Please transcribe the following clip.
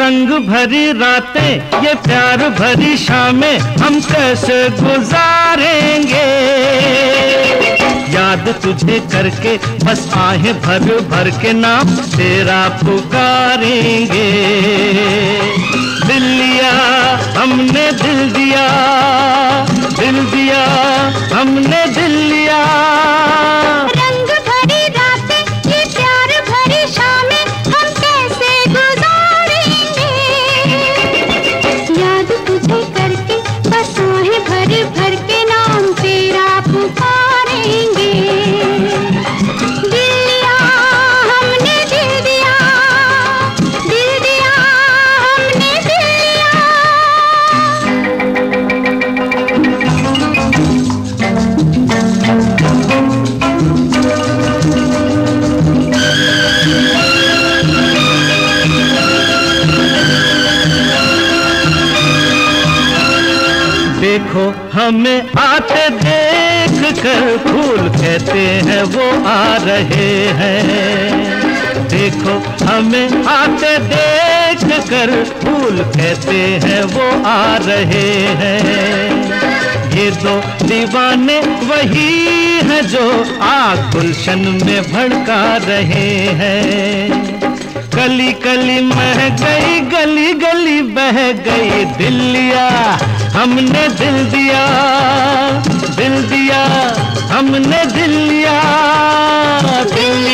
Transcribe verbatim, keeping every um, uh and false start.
रंग भरी रातें ये प्यार भरी शामें हम कैसे गुजारेंगे। याद तुझे करके बस आहें भर भर के नाम तेरा पुकारेंगे। दिल लिया हमने दिल दिया, दिल दिया हमने दिल लिया। भर के नाम तेरा पुकारेंगे। दिल लिया हमने दिल दिया, दिल दिया हमने दिल लिया। देखो हमें आते देख कर फूल कहते हैं वो आ रहे हैं। देखो हमें आते देख कर फूल कहते हैं वो आ रहे हैं। ये दो दीवाने वही हैं जो आग गुलशन में भड़का रहे हैं। कली कली मह गई, गली गली बह गई। दिल लिया हमने दिल दिया, दिल दिया हमने दिल लिया, दिल